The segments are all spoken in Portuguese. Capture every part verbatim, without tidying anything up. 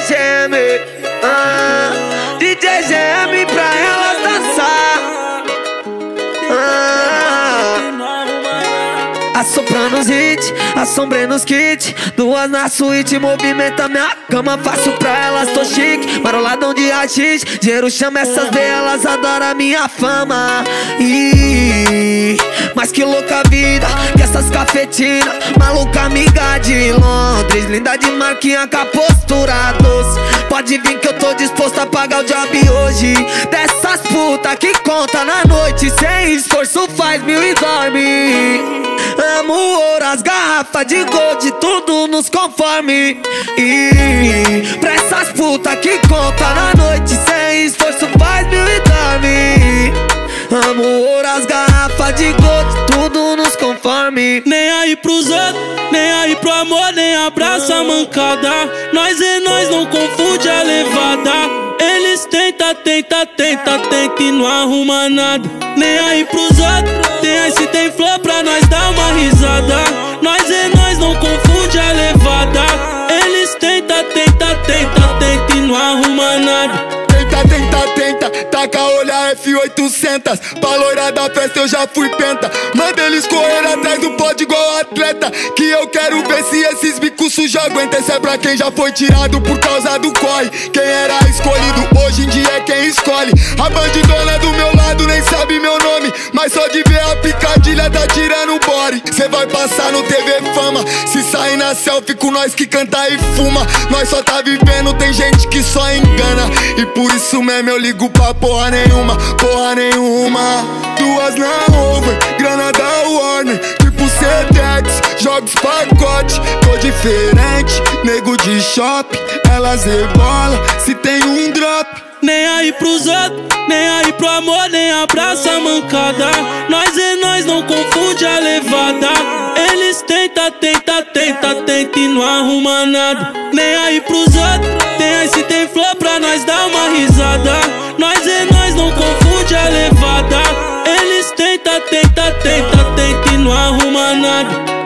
G M, ah, D J G M pra elas dançar. ah, Assoprando os hits, assombrando os kits, duas na suíte, movimenta minha cama, faço pra elas, tô chique, maroladão de haxixe, dinheiro chama essas B, elas adoram minha fama. Ih, mas que louca vida, que essas cafetinas, maluca amiga de Londres, linda de marquinha com a postura doce. Pode vir que eu tô disposto a pagar o job hoje, dessas puta que conta na noite, sem esforço faz mil e dorme. Amo ouro, as garrafas de gold, tudo nos conforme. E pra essas puta que conta na noite, sem esforço faz mil e dorme. Amo ouro, as garrafas de gold, tudo nos conforme. Nem aí pros outros, nem aí pro amor, nem abraça a mancada. Nós é nós, não confunde a levada. Eles tenta, tenta, tenta, tenta e não arruma nada. Nem aí pros outros, tem aí se tem flor pra nós dar uma risada. Nós é nós, não confunde a levada. Eles tenta, tenta, tenta, tenta e não arruma nada. Tenta, tenta, tenta, taca olhar F oitocentos. Pra loira da festa eu já fui penta. Manda eles correr atrás do pódio igual atleta, que eu quero ver se esses bicos sujos aguentam. Esse é pra quem já foi tirado por causa do corre. Quem era escolhido hoje em dia é quem escolhe. A bandidona do meu lado nem sabe meu nome, mas só de ver a picadilha tá tirando o body. Cê vai passar no T V Fama, se sair na selfie com nós que canta e fuma. Nós só tá vivendo, tem gente que só engana, e por isso mesmo eu ligo pra porra nenhuma, porra nenhuma. Duas na over, grana da Warner, tipo Sedex, jogos pacote. Tô diferente, nego de shopping, elas rebola se tem um drop. Nem aí pros outros, nem aí pro amor, nem abraça a mancada. Nós é nós, não confunde a levada. Eles tenta, tenta, tenta, tenta e não arruma nada. Nem aí pros outros, tem aí se tem flor pra nós dar uma risada. Nós é nós, não confunde a levada. Eles tenta, tenta, tenta, tenta e não arruma nada.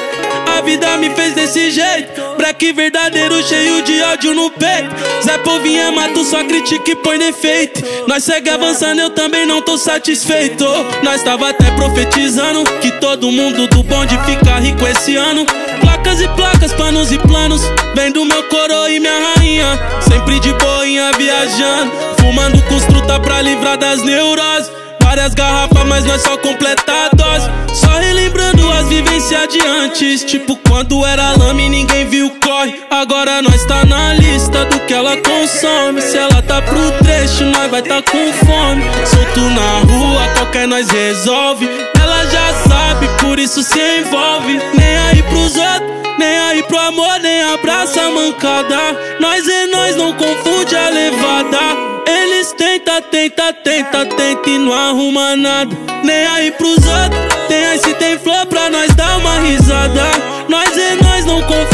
A vida me fez desse jeito, breque verdadeiro cheio de ódio no peito. Zé Povinha mato, só critica e põe defeito. Nós segue avançando, eu também não tô satisfeito. Nós tava até profetizando que todo mundo do bonde fica rico esse ano. Placas e placas, planos e planos, vem do meu coroa e minha rainha. Sempre de boinha viajando, fumando com os truta pra livrar das neuroses. Várias garrafas, mas nós só completa a dose. Só relembrando as vivências de antes, tipo quando era lame e ninguém viu corre. Agora nós tá na lista do que ela consome. Se ela tá pro trecho, nós vai tá com fome. Solto na rua, qualquer nós resolve. Ela já sabe, por isso se envolve. Nem aí pros outros, nem aí pro amor, nem abraça a mancada. Nós é nós, não confunde a levada. Eles tenta, tenta, tenta, tenta e não arruma nada. Nem aí pros outros, tem aí se tem flor pra nós dar uma risada. Nós é nós, não confunde